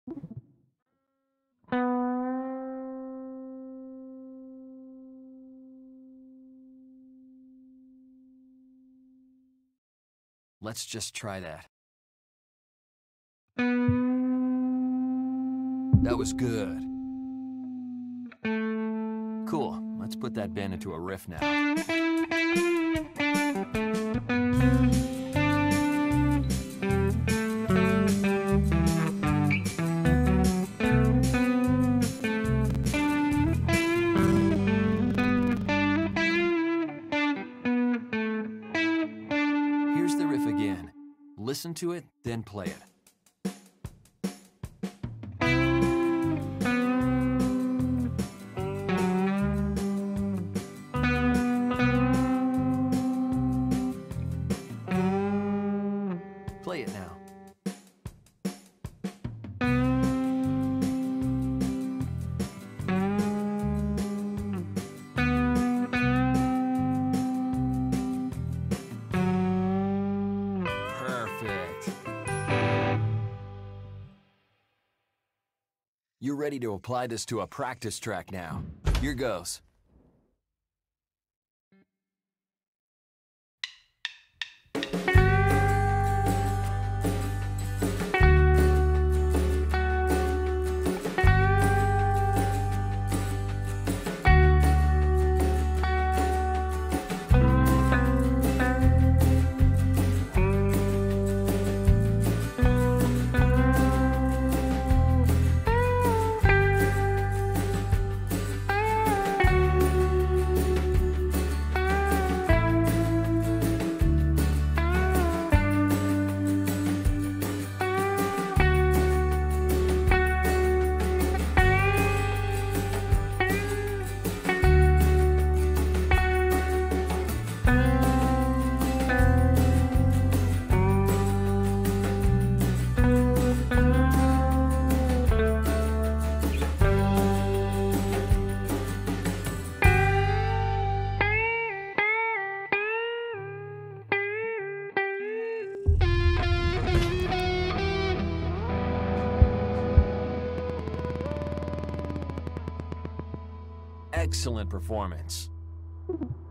Let's just try that. That was good. Cool. Let's put that bend into a riff now. Here's the riff again. Listen to it, then play it. Play it now. Perfect. You're ready to apply this to a practice track now. Here goes. Excellent performance.